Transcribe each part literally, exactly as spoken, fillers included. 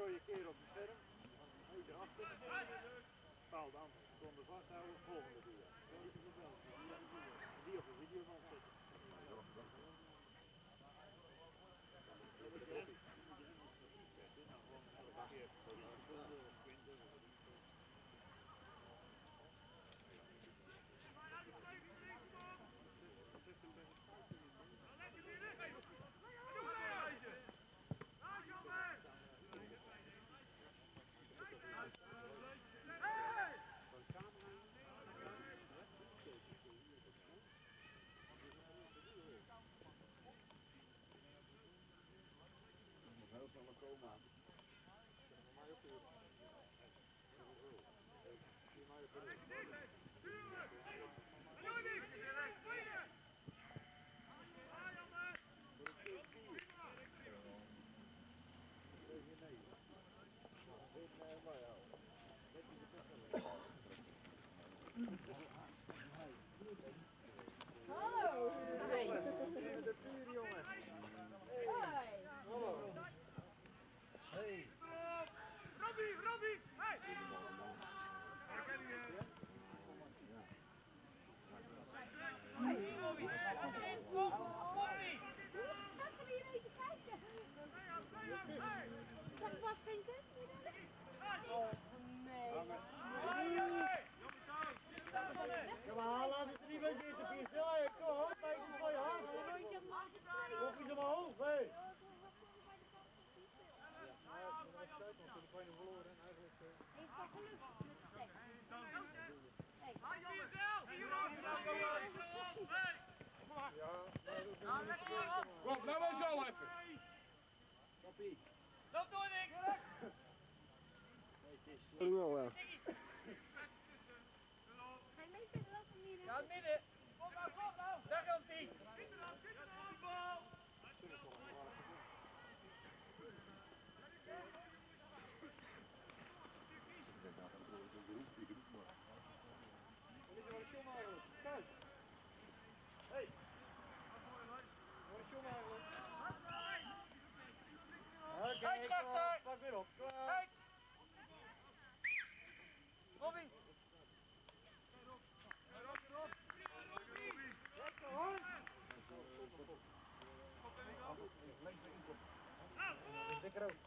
mooie keer op de scherm. Meter achter. Paal dan. Zonder vasthouden. Volgende video. Die op de video van zetten. Heel snel komen. Voor mij ook weer. Voor mij ook weer. Hallo! Hey! De puur jongen! Hoi! Hallo! Hey! Robbie, Robbie! Hey! Hey, Robbie! Kom, kom niet! Gaat er hier even kijken? Dat was geen kunstmiddag? Oh, nee. Ja, maar laat het er niet bij zitten, Piesel. Hey, kom op, kijk eens van je hand. Kom eens omhoog, hé. Hey. Ja, maar dat is want toen ben je verloren en eigenlijk... Hij is toch gelukt met de tekst? Hey. Ja, lekker op. Kom, nou maar zo even. Koppie. Loop door, Nick! Nee, het is... Ik wil wel. Ga je mee verder lopen, Mira? Ja, midden! Kom nou, kom nou! Daar komt hij! Wat is jouw eigenlijk? Kijk! Hé! Wat is jouw eigenlijk? Oké, klaar. Pak weer op. Klaar. Kijk! Robbie! Lekker hoor! Lekker ook.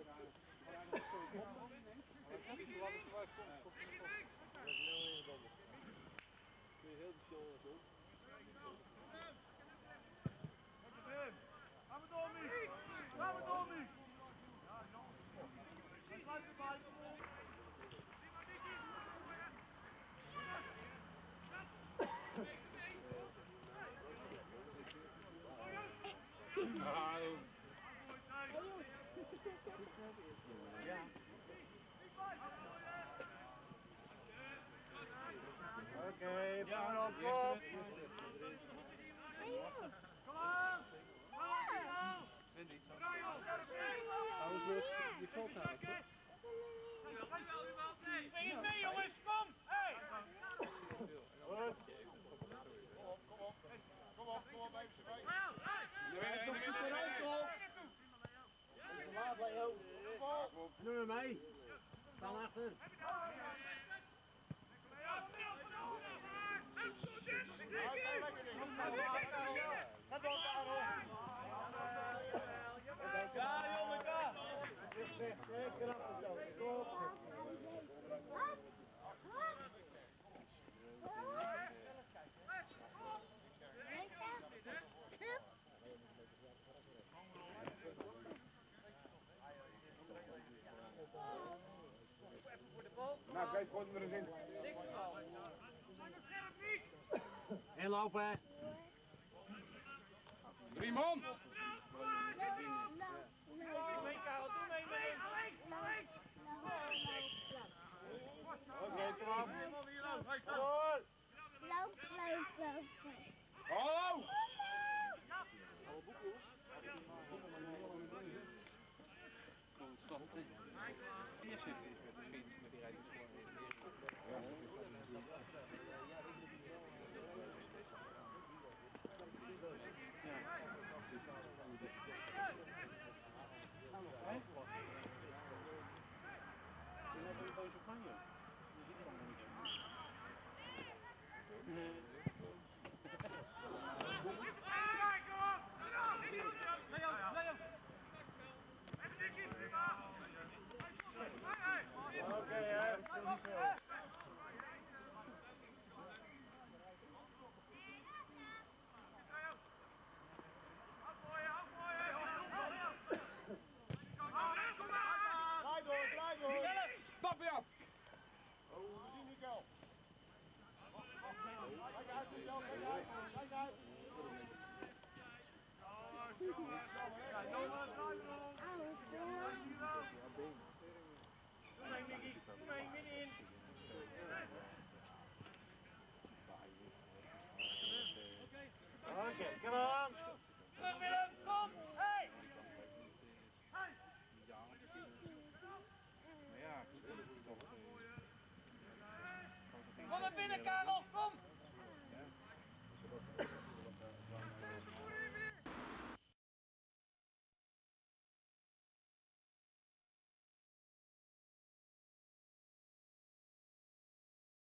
Gaan we door, Miek! Gaan we door, Miek! Sluit erbij, kom op! Oké, pak maar op, op! Kom aan! Hou eens rust, je valt aan, toch? Spring eens mee, jongens! Kom! Hey! Goed. Kom op, kom op, even erbij. Ja, toch goed eruit, toch? Laat, Leo. Doe maar mee. Staan achter. Ga door, Karel. Ja, jongen, ga. Lekker achter zo. Nou, Kees, gooi hem er eens in. Inlopen. Drie man. Doe mee, Karel, doe mee, mee! Oké, kom op. Door. Loop, loop, loop. Hallo. Constant. Hier zit hij met de fiets, maar die rijdt dus gewoon in. Ja. doe je boos op mij ook. Je ziet allemaal niet zo. Oké, hè. Draai door, draai door. Stap je af! Oh, we zien Miguel. Kijk uit, Miguel, kijk uit. Kijk uit. Kom mee, Mickey. Kom mee, middenin.